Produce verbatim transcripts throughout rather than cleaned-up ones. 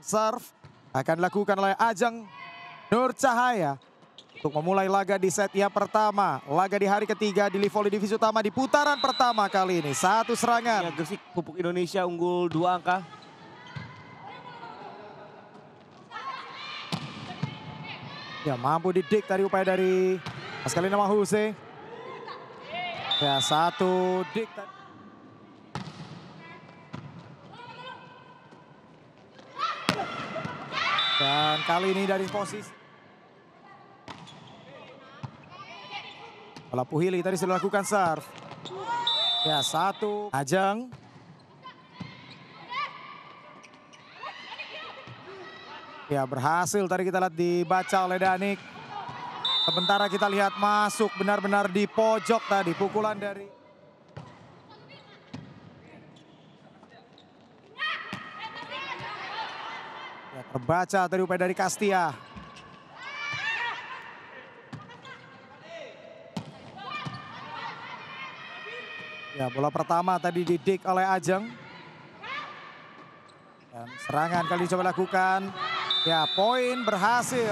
serve akan dilakukan oleh Ajeng Nur Cahaya untuk memulai laga di set yang pertama. Laga di hari ketiga di Voli Divisi Utama di putaran pertama kali ini. Satu serangan. Ya, Gresik Pupuk Indonesia unggul dua angka. Ya, mampu didik tadi upaya dari Askalina Mahuse. Ya, satu dik tadi. Dan kali ini dari posisi Bola Puhili tadi sudah lakukan serve. Ya, satu Ajeng. Ya, berhasil tadi kita lihat dibaca oleh Danik. Sementara kita lihat masuk benar-benar di pojok tadi pukulan dari ya, terbaca tadi upaya dari Kastia. Ya, bola pertama tadi didik oleh Ajeng. Dan serangan kali coba lakukan. Ya, poin berhasil.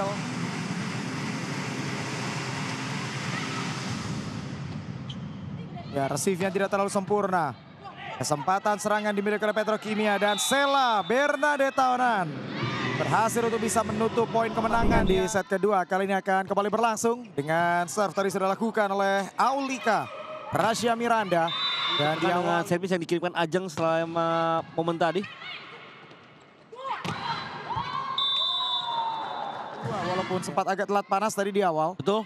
Ya, receive-nya tidak terlalu sempurna. Kesempatan serangan dimiliki oleh Petrokimia dan Sela Bernadetta Onan berhasil untuk bisa menutup poin kemenangan di set kedua. Kali ini akan kembali berlangsung dengan serve tadi sudah dilakukan oleh Aulika Rasya Miranda. Dan di awal servis yang dikirimkan Ajeng selama momen tadi. Walaupun sempat agak telat panas tadi di awal. Betul.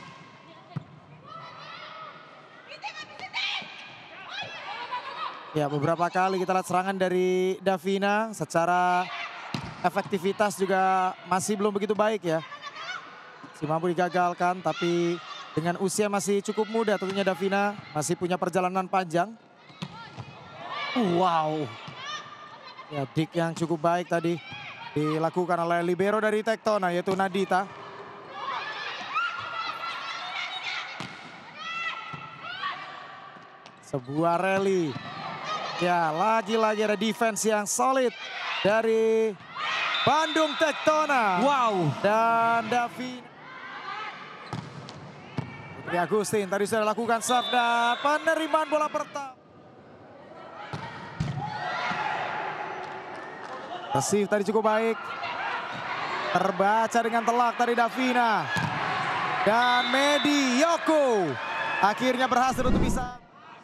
Ya, beberapa kali kita lihat serangan dari Davina secara efektivitas juga masih belum begitu baik ya. Si mampu digagalkan, tapi dengan usia masih cukup muda tentunya Davina masih punya perjalanan panjang. Wow. Ya, dik yang cukup baik tadi dilakukan oleh libero dari Tektona yaitu Nadita. Sebuah rally. Ya, lagi-lagi ada defense yang solid dari Bandung Tektona. Wow. Dan Davina. Putri Agustin tadi sudah lakukan serve dan penerimaan bola pertama. Receive tadi cukup baik. Terbaca dengan telak tadi Davina. Dan Medi Yoko akhirnya berhasil untuk bisa.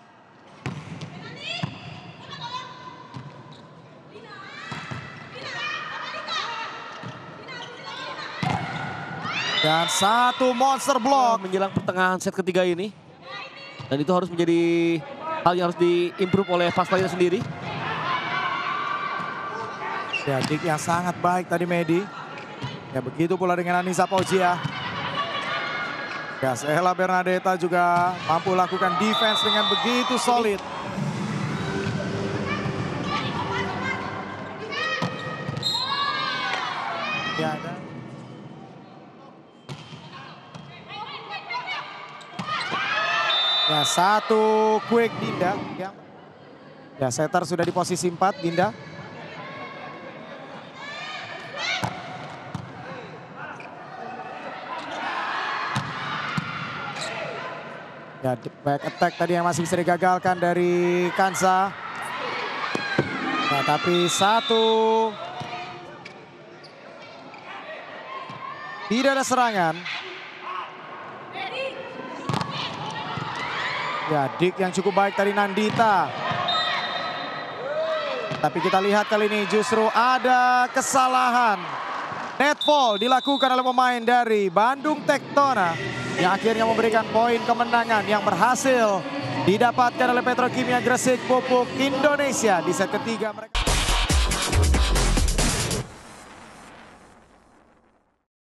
Dan satu monster block menjelang pertengahan set ketiga ini. Dan itu harus menjadi hal yang harus diimprove oleh Fastliner sendiri. Ya, dik yang sangat baik tadi Medi. Ya, begitu pula dengan Anissa Pojia. Ya, Sela Bernadetta juga mampu lakukan defense dengan begitu solid. Ya, dan ya, satu quick Dinda. Ya, ya, setter sudah di posisi empat Dinda. Ya, back attack tadi yang masih bisa digagalkan dari Kansa. Nah, tapi satu. Tidak ada serangan. Ya, dik yang cukup baik tadi Nandita. Tapi kita lihat kali ini justru ada kesalahan. Netball dilakukan oleh pemain dari Bandung Tektona yang akhirnya memberikan poin kemenangan yang berhasil didapatkan oleh Petrokimia Gresik Pupuk Indonesia di set ketiga mereka.